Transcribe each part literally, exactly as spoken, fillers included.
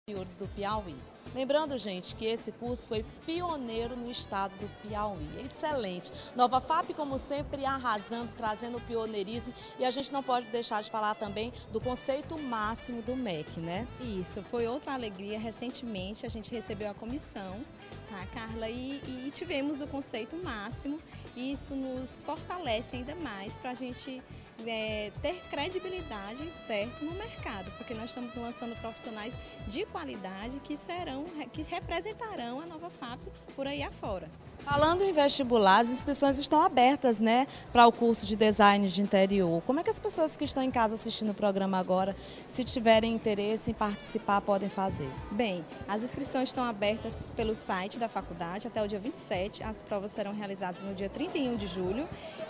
Interiores do Piauí. Lembrando, gente, que esse curso foi pioneiro no estado do Piauí. Excelente. Nova F A P, como sempre, arrasando, trazendo o pioneirismo. E a gente não pode deixar de falar também do conceito máximo do M E C, né? Isso, foi outra alegria. Recentemente a gente recebeu a comissão, tá, Carla? E, e tivemos o conceito máximo. E isso nos fortalece ainda mais para a gente é, ter credibilidade, certo, no mercado, porque nós estamos lançando profissionais de qualidade que serão, que representarão a Nova F A P por aí afora. Falando em vestibular, as inscrições estão abertas, né, para o curso de design de interior. Como é que as pessoas que estão em casa assistindo o programa agora, se tiverem interesse em participar, podem fazer? Bem, as inscrições estão abertas pelo site da faculdade até o dia vinte e sete. As provas serão realizadas no dia trinta e um de julho.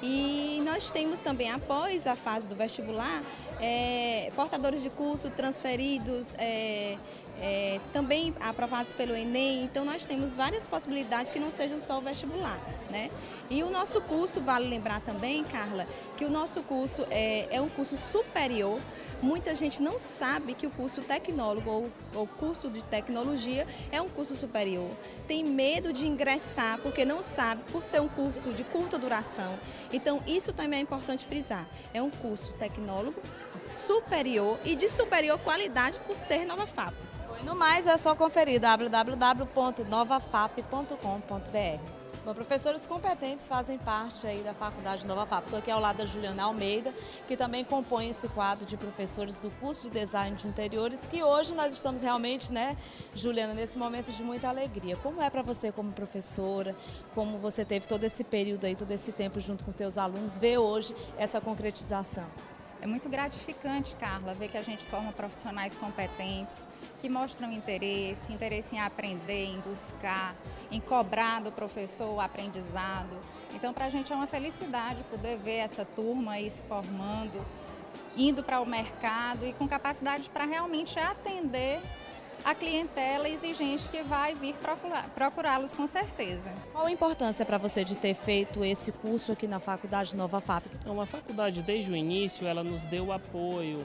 E nós temos também, após a fase do vestibular, é, portadores de curso transferidos, é, É, também aprovados pelo Enem, então nós temos várias possibilidades que não sejam só o vestibular, né? E o nosso curso, vale lembrar também, Carla, que o nosso curso é, é um curso superior. Muita gente não sabe que o curso tecnólogo ou, ou curso de tecnologia é um curso superior. Tem medo de ingressar porque não sabe, por ser um curso de curta duração. Então isso também é importante frisar. É um curso tecnólogo superior e de superior qualidade por ser Nova F A P. No mais, é só conferir w w w ponto nova f a p ponto com ponto b r. Bom, professores competentes fazem parte aí da Faculdade Nova F A P. Estou aqui ao lado da Juliana Almeida, que também compõe esse quadro de professores do curso de Design de Interiores, que hoje nós estamos realmente, né, Juliana, nesse momento de muita alegria. Como é para você como professora, como você teve todo esse período aí, todo esse tempo junto com teus alunos, ver hoje essa concretização? É muito gratificante, Carla, ver que a gente forma profissionais competentes, que mostram interesse, interesse em aprender, em buscar, em cobrar do professor o aprendizado. Então, para a gente é uma felicidade poder ver essa turma aí se formando, indo para o mercado e com capacidade para realmente atender a clientela exigente que vai vir procurá-los com certeza. Qual a importância para você de ter feito esse curso aqui na Faculdade Nova F A P? Então, a faculdade, desde o início, ela nos deu apoio,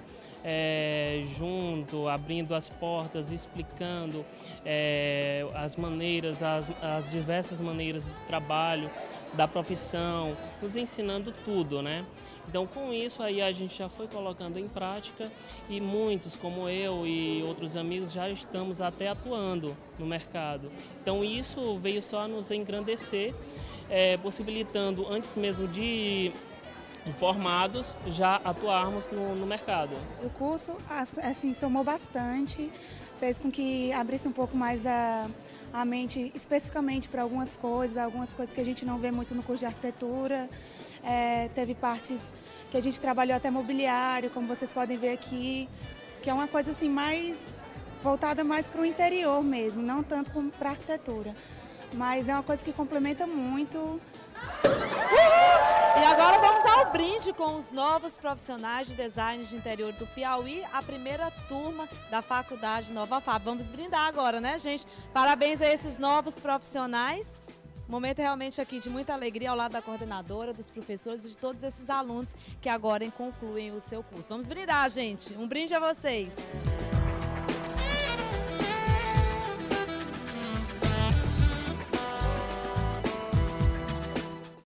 é, junto, abrindo as portas, explicando é, as maneiras, as, as diversas maneiras do trabalho, da profissão, nos ensinando tudo, né? Então, com isso aí a gente já foi colocando em prática e muitos, como eu e outros amigos, já estamos até atuando no mercado. Então, isso veio só a nos engrandecer, é, possibilitando, antes mesmo de formados, já atuarmos no, no mercado. O curso, assim, somou bastante, fez com que abrisse um pouco mais da, a mente, especificamente para algumas coisas, algumas coisas que a gente não vê muito no curso de arquitetura. É, teve partes que a gente trabalhou até mobiliário, como vocês podem ver aqui, que é uma coisa assim mais voltada mais para o interior mesmo, não tanto para a arquitetura. Mas é uma coisa que complementa muito. Uhul! E agora vamos ao brinde com os novos profissionais de design de interior do Piauí, a primeira turma da Faculdade Nova F A P. Vamos brindar agora, né, gente? Parabéns a esses novos profissionais. Momento realmente aqui de muita alegria ao lado da coordenadora, dos professores e de todos esses alunos que agora concluem o seu curso. Vamos brindar, gente. Um brinde a vocês.